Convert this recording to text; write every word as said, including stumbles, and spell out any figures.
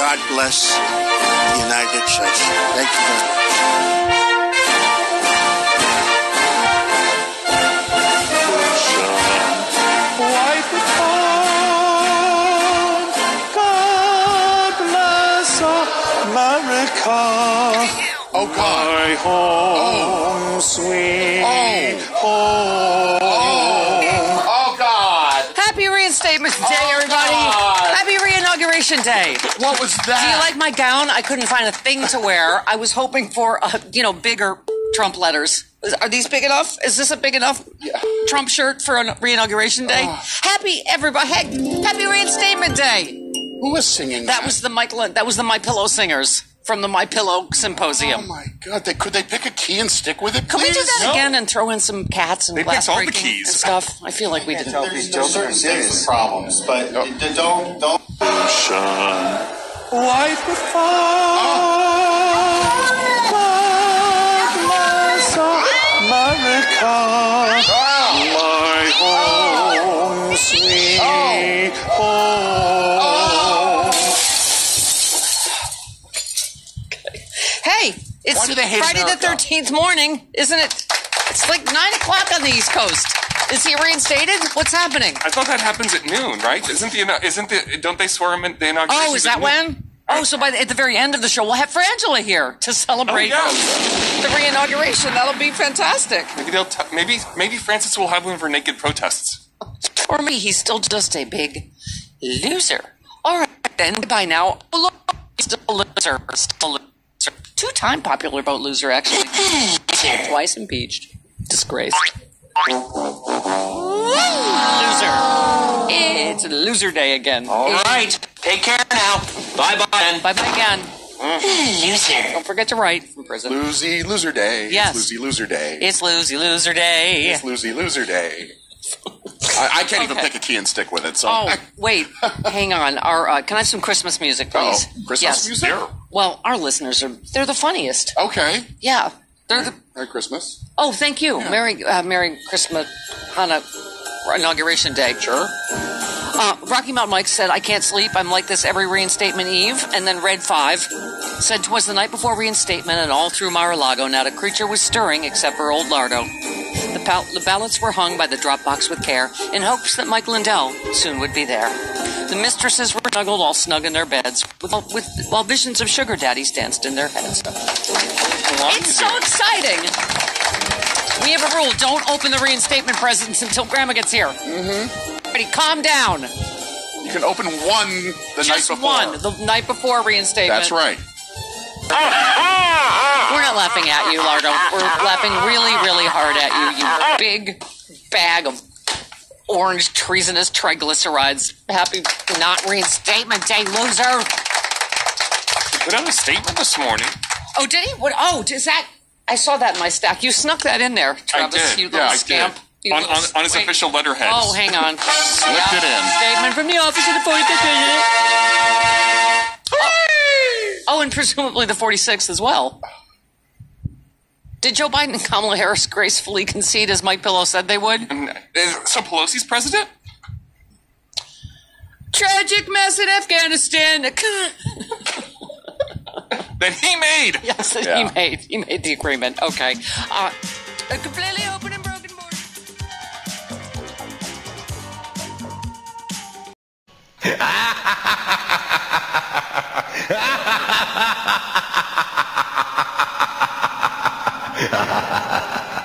God bless the United States. Thank you very much. Wipe it on. God bless America. Oh, God. My home, oh. sweet oh. home. Oh. oh, God. Happy Reinstatement Day, oh, everybody. God. Happy Reinauguration Day. What was that? Do you like my gown? I couldn't find a thing to wear. I was hoping for, uh, you know, bigger Trump letters. Are these big enough? Is this a big enough yeah. Trump shirt for a Reinauguration Day? Oh. Happy everybody! Hey, happy Reinstatement Day. Who was singing that? That was the Mike. That was the My Pillow singers from the My Pillow Symposium. Oh my God! They, could they pick a key and stick with it? Can please? we do that no. again and throw in some cats and they glass picked all the breaking keys. and stuff? I feel like we didn't. There's no certain serious problems, but no. d- don't don't. Wipe it on. God bless America. Oh. My home, sweet Oh. home. Hey, it's Why do they hate Friday America? the thirteenth morning, isn't it? It's like nine o'clock on the East Coast. Is he reinstated? What's happening? I thought that happens at noon, right? Isn't the isn't the don't they swear him in the inauguration? Oh, is that when? Oh, so by the, at the very end of the show, we'll have Frangela here to celebrate Oh, yeah. the reinauguration. That'll be fantastic. Maybe they'll t- maybe maybe Francis will have one for naked protests. For me, he's still just a big loser. All right, then. Goodbye now. Oh, look, he's still a loser. Still a loser. Two-time popular vote loser, actually. Twice impeached. Disgraced. Loser. It's loser day again. All right, take care now. Bye bye. Bye bye again. Loser. Don't forget to write from prison. Loosey loser day. Yes. It's Loosey loser day. It's loosey loser day. It's Loosey loser day. I, I can't even Okay. pick a key and stick with it. So. Oh, wait. Hang on. Our uh, can I have some Christmas music, please? Oh, Christmas Yes. music? Well, our listeners are they're the funniest. Okay. Yeah. They're the Merry Christmas. Oh, thank you. Yeah. Merry uh, Merry Christmas Hana Inauguration Day. Sure. Uh, Rocky Mountain Mike said, I can't sleep. I'm like this every reinstatement eve. And then Red five said, 'twas the night before reinstatement, and all through Mar-a-Lago not a creature was stirring except for old Lardo. The, pal- the ballots were hung by the drop box with care in hopes that Mike Lindell soon would be there. The mistresses were snuggled all snug in their beds with, with, while visions of sugar daddies danced in their heads. It's so exciting. We have a rule. Don't open the reinstatement presents until Grandma gets here. Mm-hmm. Ready, calm down. You can open one the Just night before. one, the night before reinstatement. That's right. We're not laughing at you, Lardo. We're laughing really, really hard at you, you big bag of orange treasonous triglycerides. Happy not reinstatement day, loser. He put out a statement this morning. Oh, did he? What? Oh, is that? I saw that in my stack. You snuck that in there, Travis. I did. You little Yeah, I scamp. did. You On, little on, on his wait. official letterhead. Oh, hang on. Slipped it in. Statement from the office of the forty-fifth president. Oh, oh, and presumably the forty-sixth as well. Did Joe Biden and Kamala Harris gracefully concede as Mike Pillow said they would? And, uh, so Pelosi's president? Tragic mess in Afghanistan. That he made. Yes, that Yeah. he made. He made the agreement. Okay. Uh, a completely open and broken border. Ha ha ha ha ha!